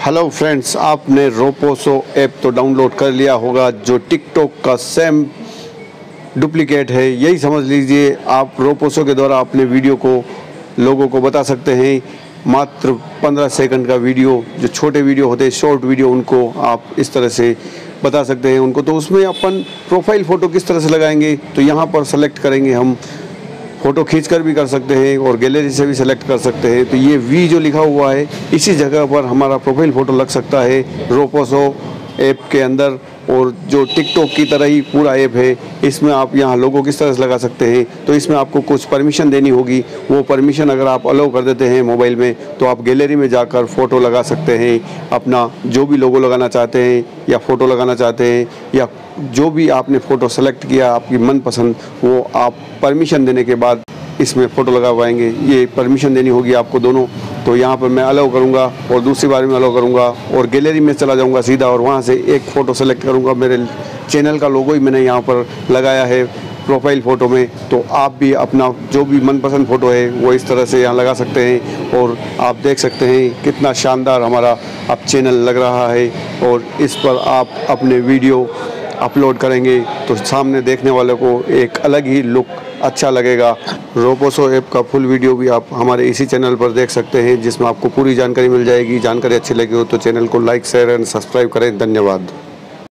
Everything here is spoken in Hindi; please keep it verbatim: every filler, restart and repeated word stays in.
हेलो फ्रेंड्स, आपने रोपोसो ऐप तो डाउनलोड कर लिया होगा जो टिकटॉक का सेम डुप्लीकेट है। यही समझ लीजिए, आप रोपोसो के द्वारा अपने वीडियो को लोगों को बता सकते हैं। मात्र पंद्रह सेकंड का वीडियो, जो छोटे वीडियो होते हैं, शॉर्ट वीडियो, उनको आप इस तरह से बता सकते हैं उनको। तो उसमें अपन प्रोफाइल फ़ोटो किस तरह से लगाएंगे, तो यहाँ पर सेलेक्ट करेंगे हम। फ़ोटो खींचकर भी कर सकते हैं और गैलरी से भी सेलेक्ट कर सकते हैं। तो ये वी जो लिखा हुआ है, इसी जगह पर हमारा प्रोफाइल फ़ोटो लग सकता है रोपोसो ऐप के अंदर। और जो टिकटॉक की तरह ही पूरा ऐप है, इसमें आप यहाँ लोगो किस तरह से लगा सकते हैं। तो इसमें आपको कुछ परमिशन देनी होगी। वो परमिशन अगर आप अलाउ कर देते हैं मोबाइल में, तो आप गैलरी में जाकर फ़ोटो लगा सकते हैं। अपना जो भी लोगो लगाना चाहते हैं या फ़ोटो लगाना चाहते हैं, या जो भी आपने फ़ोटो सेलेक्ट किया आपकी मनपसंद, वो आप परमिशन देने के बाद इसमें फ़ोटो लगा पाएंगे। ये परमिशन देनी होगी आपको दोनों। तो यहाँ पर मैं अलाउ करूँगा और दूसरी बार में अलाउ करूँगा और गैलरी में चला जाऊँगा सीधा, और वहाँ से एक फ़ोटो सेलेक्ट करूँगा। मेरे चैनल का लोगो ही मैंने यहाँ पर लगाया है प्रोफाइल फ़ोटो में। तो आप भी अपना जो भी मनपसंद फ़ोटो है वो इस तरह से यहाँ लगा सकते हैं। और आप देख सकते हैं कितना शानदार हमारा अब चैनल लग रहा है। और इस पर आप अपने वीडियो अपलोड करेंगे तो सामने देखने वाले को एक अलग ही लुक अच्छा लगेगा। रोपोसो ऐप का फुल वीडियो भी आप हमारे इसी चैनल पर देख सकते हैं, जिसमें आपको पूरी जानकारी मिल जाएगी। जानकारी अच्छी लगी हो तो चैनल को लाइक, शेयर एंड सब्सक्राइब करें। धन्यवाद।